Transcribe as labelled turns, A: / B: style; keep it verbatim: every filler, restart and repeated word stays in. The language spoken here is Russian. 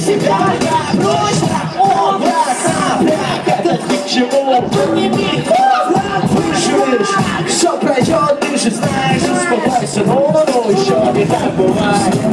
A: себя я прочно образ напряг. Этот ничего подними, слышишь? Все пройдет, ты же знаешь, успокойся, ну-ну-ну, еще не так бывает.